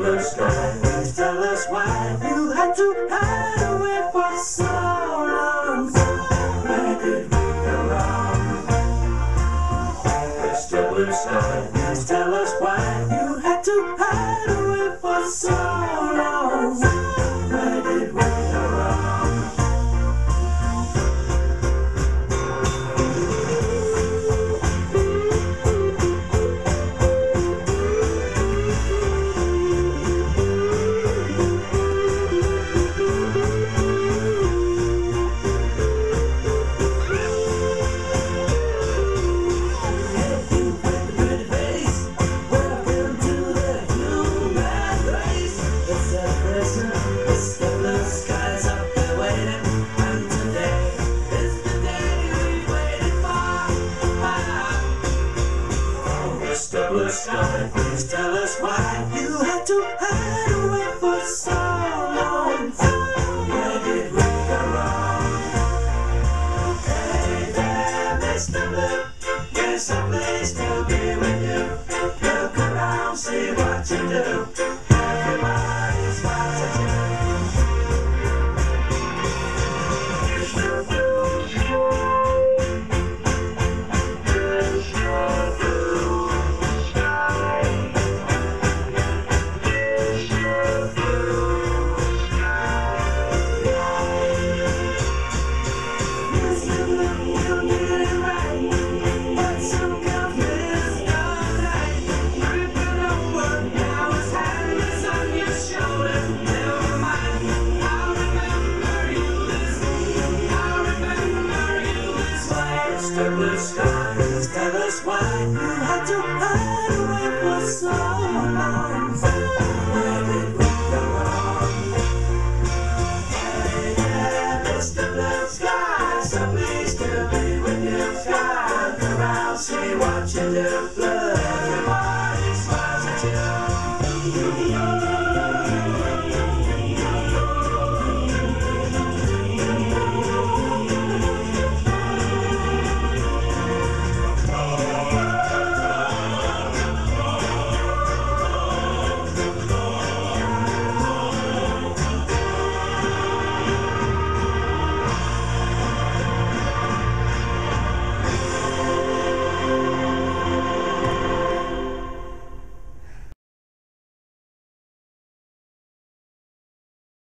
blue sky, please tell us why you had to hide away for so long. Where did we go wrong? Mr. Blue Sky, please tell us why you had to hide away for so long. Where did we go wrong? Mr. Blue Sky, please tell us why you had to hide away for so long. Where did we go wrong? Hey there, Mr. Blue, there's some place to be with you. Look around, see what you do. Everybody's watching you. Mr. Blue Sky, please tell us why you had to hide away for so long. Where did we go wrong? Hey there, Mr. Blue Sky, so pleased to be with you. Sky, look around, see what you do.